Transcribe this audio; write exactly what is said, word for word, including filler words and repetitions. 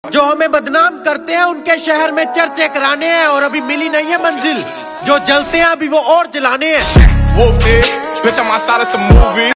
जो हमें बदनाम करते हैं उनके शहर में चर्चे कराने हैं और अभी मिली नहीं है मंजिल। जो जलते हैं अभी वो और जलाने हैं।